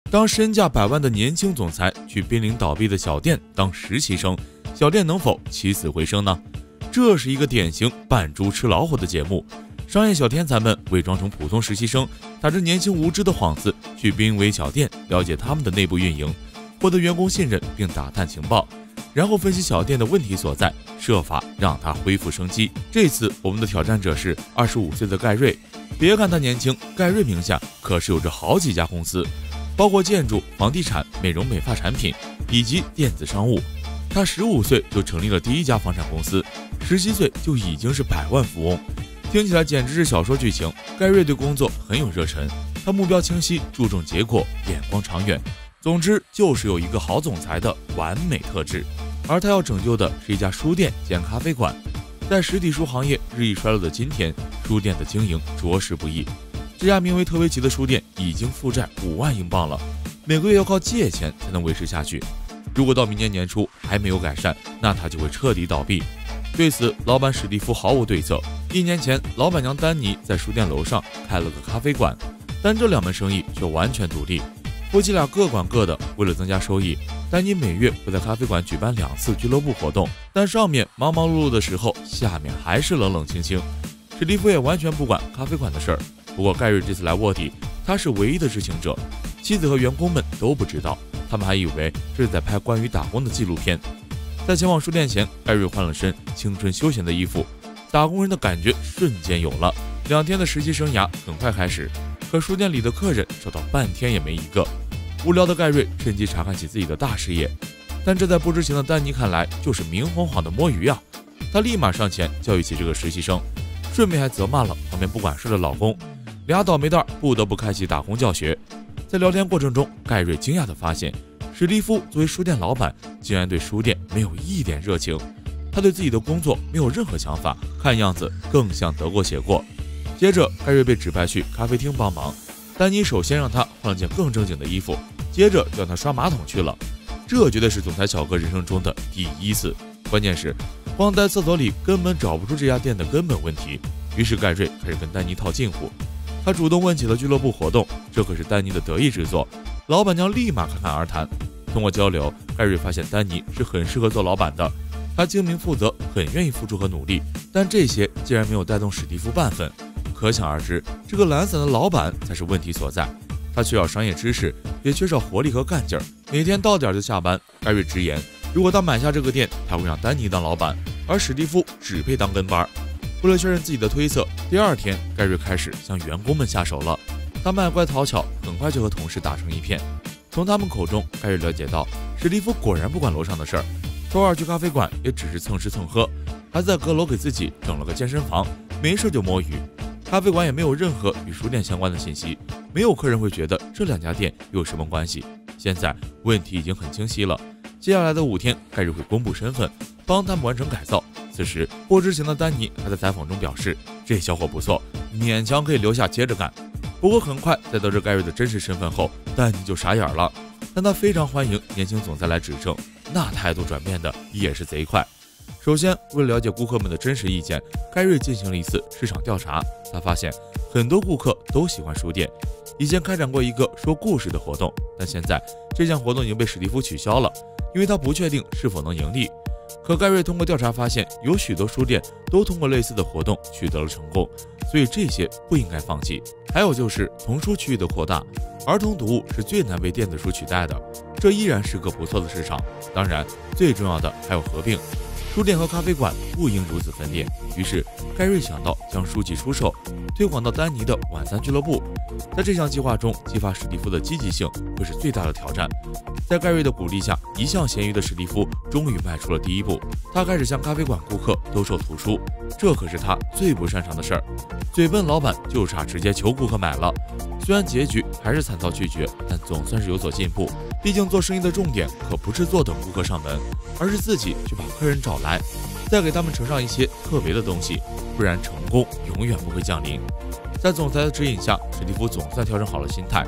当身价100万的年轻总裁去濒临倒闭的小店当实习生，小店能否起死回生呢？这是一个典型扮猪吃老虎的节目。商业小天才们伪装成普通实习生，打着年轻无知的幌子去濒危小店了解他们的内部运营，获得员工信任并打探情报，然后分析小店的问题所在，设法让它恢复生机。这次我们的挑战者是25岁的盖瑞。别看他年轻，盖瑞名下可是有着好几家公司，包括建筑、房地产、美容美发产品以及电子商务。他15岁就成立了第一家房产公司，17岁就已经是100万富翁。听起来简直是小说剧情。盖瑞对工作很有热忱，他目标清晰，注重结果，眼光长远。总之就是有一个好总裁的完美特质。而他要拯救的是一家书店兼咖啡馆。在实体书行业日益衰落的今天，书店的经营着实不易。这家名为特维奇的书店已经负债5万英镑了，每个月要靠借钱才能维持下去。如果到明年年初还没有改善，那他就会彻底倒闭。对此，老板史蒂夫毫无对策。1年前，老板娘丹尼在书店楼上开了个咖啡馆，但这2门生意却完全独立，夫妻俩各管各的。为了增加收益，丹尼每月会在咖啡馆举办2次俱乐部活动，但上面忙忙碌碌的时候，下面还是冷冷清清。史蒂夫也完全不管咖啡馆的事儿。不过盖瑞这次来卧底，他是唯一的知情者，妻子和员工们都不知道，他们还以为这是在拍关于打工的纪录片。在前往书店前，盖瑞换了身青春休闲的衣服，打工人的感觉瞬间有了。2天的实习生涯很快开始，可书店里的客人少到半天也没一个。无聊的盖瑞趁机查看起自己的大事业，但这在不知情的丹尼看来就是明晃晃的摸鱼啊！他立马上前教育起这个实习生，顺便还责骂了旁边不管事的老公。俩倒霉蛋不得不开启打工教学。在聊天过程中，盖瑞惊讶地发现，史蒂夫作为书店老板，竟然对书店没有一点热情。他对自己的工作没有任何想法，看样子更像得过且过。接着，盖瑞被指派去咖啡厅帮忙。丹尼首先让他换了件更正经的衣服，接着叫他刷马桶去了。这绝对是总裁小哥人生中的第一次。关键是，光在厕所里根本找不出这家店的根本问题。于是盖瑞开始跟丹尼套近乎，他主动问起了俱乐部活动，这可是丹尼的得意之作。老板娘立马侃侃而谈。通过交流，盖瑞发现丹尼是很适合做老板的，他精明负责，很愿意付出和努力，但这些竟然没有带动史蒂夫半分。可想而知，这个懒散的老板才是问题所在。他缺少商业知识，也缺少活力和干劲儿，每天到点就下班。盖瑞直言，如果他买下这个店，他会让丹尼当老板，而史蒂夫只配当跟班。为了确认自己的推测，第2天盖瑞开始向员工们下手了。他卖乖讨巧，很快就和同事打成一片。从他们口中，盖瑞了解到，史蒂夫果然不管楼上的事儿，周二去咖啡馆也只是蹭吃蹭喝，还在阁楼给自己整了个健身房，没事就摸鱼。咖啡馆也没有任何与书店相关的信息，没有客人会觉得这2家店有什么关系。现在问题已经很清晰了，接下来的5天，盖瑞会公布身份，帮他们完成改造。此时，不知情的丹尼还在采访中表示，这小伙不错，勉强可以留下接着干。不过很快在得知盖瑞的真实身份后，丹尼就傻眼了。但他非常欢迎年轻总裁来指正，那态度转变的也是贼快。首先，为了了解顾客们的真实意见，盖瑞进行了一次市场调查。他发现很多顾客都喜欢书店，以前开展过一个说故事的活动，但现在这项活动已经被史蒂夫取消了，因为他不确定是否能盈利。可盖瑞通过调查发现，有许多书店都通过类似的活动取得了成功，所以这些不应该放弃。还有就是童书区域的扩大，儿童读物是最难被电子书取代的，这依然是个不错的市场。当然，最重要的还有合并。书店和咖啡馆不应如此分裂，于是盖瑞想到将书籍出售，推广到丹尼的晚餐俱乐部。在这项计划中，激发史蒂夫的积极性会是最大的挑战。在盖瑞的鼓励下，一向咸鱼的史蒂夫终于迈出了第一步。他开始向咖啡馆顾客兜售图书，这可是他最不擅长的事儿。嘴笨老板就差直接求顾客买了。虽然结局还是惨遭拒绝，但总算是有所进步。毕竟做生意的重点可不是坐等顾客上门，而是自己去把客人找来，再给他们呈上一些特别的东西，不然成功永远不会降临。在总裁的指引下，史蒂夫总算调整好了心态。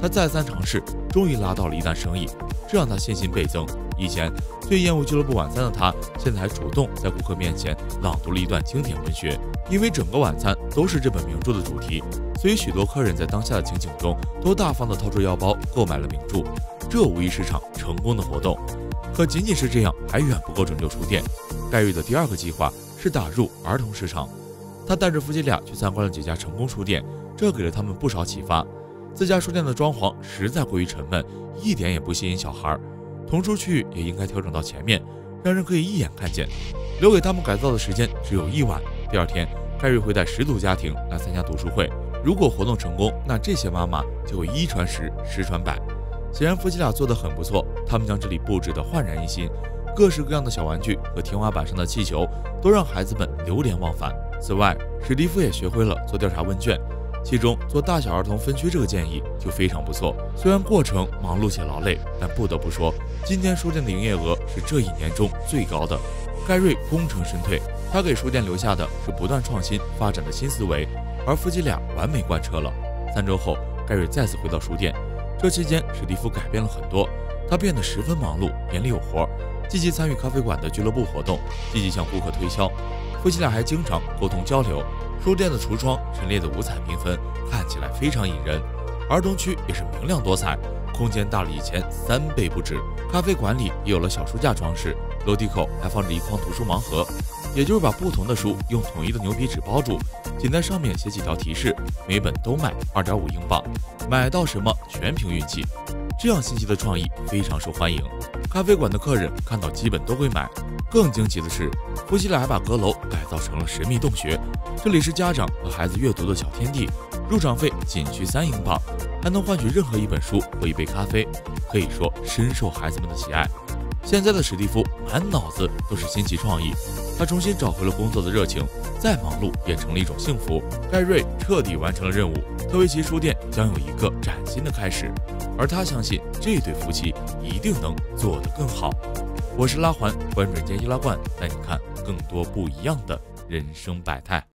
他再三尝试，终于拉到了一单生意，这让他信心倍增。以前最厌恶俱乐部晚餐的他，现在还主动在顾客面前朗读了一段经典文学。因为整个晚餐都是这本名著的主题，所以许多客人在当下的情景中都大方地掏出腰包购买了名著，这无疑是场成功的活动。可仅仅是这样还远不够拯救书店。盖瑞的第二个计划是打入儿童市场，他带着夫妻俩去参观了几家成功书店，这给了他们不少启发。自家书店的装潢实在过于沉闷，一点也不吸引小孩，童书区域也应该调整到前面，让人可以一眼看见。留给他们改造的时间只有1晚。第二天，盖瑞会带10组家庭来参加读书会。如果活动成功，那这些妈妈就会1传10，10传100。显然夫妻俩做得很不错，他们将这里布置得焕然一新，各式各样的小玩具和天花板上的气球都让孩子们流连忘返。此外，史蒂夫也学会了做调查问卷，其中做大小儿童分区这个建议就非常不错。虽然过程忙碌且劳累，但不得不说，今天书店的营业额是这1年中最高的。盖瑞功成身退，他给书店留下的是不断创新发展的新思维，而夫妻俩完美贯彻了。3周后，盖瑞再次回到书店，这期间史蒂夫改变了很多，他变得十分忙碌，眼里有活，积极参与咖啡馆的俱乐部活动，积极向顾客推销。夫妻俩还经常沟通交流。书店的橱窗陈列的五彩缤纷，看起来非常引人。儿童区也是明亮多彩，空间大了以前3倍不止。咖啡馆里也有了小书架装饰，楼梯口还放着一筐图书盲盒，也就是把不同的书用统一的牛皮纸包住，仅在上面写几条提示，每本都卖2.5英镑，买到什么全凭运气。这样新奇的创意非常受欢迎，咖啡馆的客人看到基本都会买。更惊奇的是，夫妻俩还把阁楼改造成了神秘洞穴，这里是家长和孩子阅读的小天地，入场费仅需3英镑，还能换取任何一本书和一杯咖啡，可以说深受孩子们的喜爱。现在的史蒂夫满脑子都是新奇创意，他重新找回了工作的热情，再忙碌也成了一种幸福。盖瑞彻底完成了任务，特维奇书店将有一个崭新的开始，而他相信这对夫妻一定能做得更好。我是拉环，关注人间易拉罐，带你看更多不一样的人生百态。